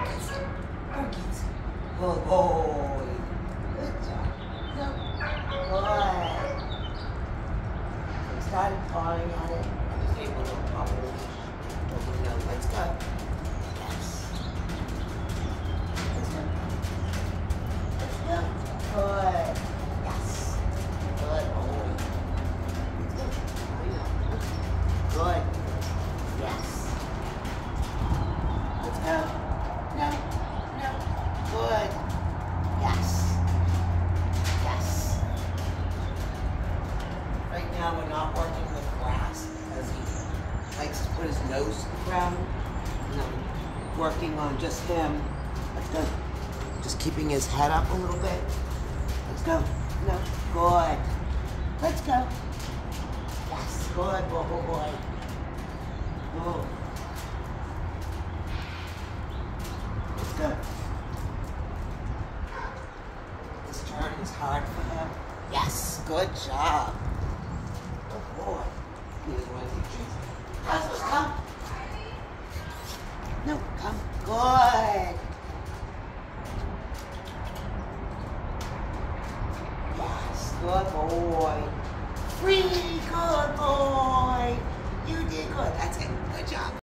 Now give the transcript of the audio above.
Good boy. Good job. No. Good. We started pawing at it. I just gave him a little pop of the leash. Told him, no, let's go. Yes. Let's go. Let's go. Good. Yes. Good boy. Let's go. I know. Good. Yes. Let's go. No. No. Good. Yes. Yes. Right now we're not working with grass because he likes to put his nose to the ground. And I'm working on just him. Let's go. Just keeping his head up a little bit. Let's go. No. Good. Let's go. Yes. Good boy. Oh. Let's go. This turn is hard for him. Yes. Good job. Good boy. Here's one of these trees. Cosmos, come. No, come. Good. Yes. Good boy. Free. Good boy. You did good. That's it. Good job.